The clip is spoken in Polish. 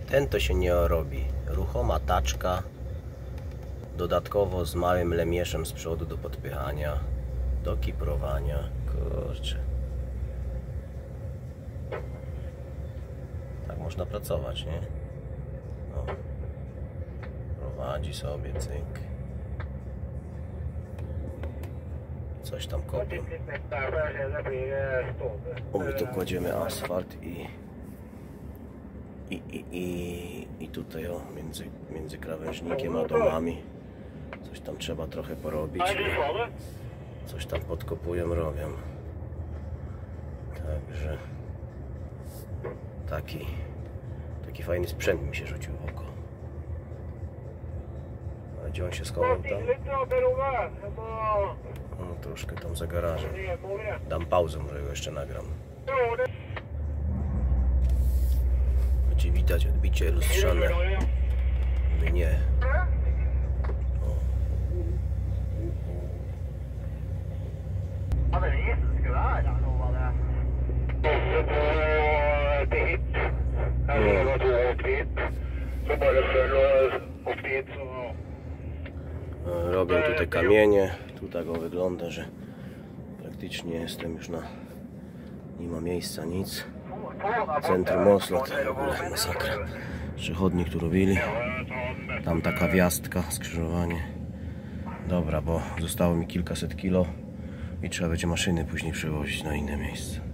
Ten to się nie robi. Ruchoma taczka. Dodatkowo z małym lemieszem z przodu do podpychania, do kiprowania. Kurczę. Tak można pracować, nie? O. Prowadzi sobie, cyk. Coś tam kopią. O, my tu kładziemy asfalt i tutaj o, między krawężnikiem a domami coś tam trzeba trochę porobić. Coś tam podkopują, robią. Także taki fajny sprzęt mi się rzucił w oko. A gdzie on się schował tam? No, troszkę tam za garażem. Dam pauzę, może go jeszcze nagram. Będzie widać odbicie lustrzane. Mnie. Robię tutaj kamienie. Tu tak wygląda, że praktycznie jestem już nie ma miejsca, nic. Centrum Oslo to w ogóle masakra. Przechodnik tu robili. Tam taka wjazdka, skrzyżowanie. Dobra, bo zostało mi kilkaset kilo i trzeba będzie maszyny później przewozić na inne miejsce.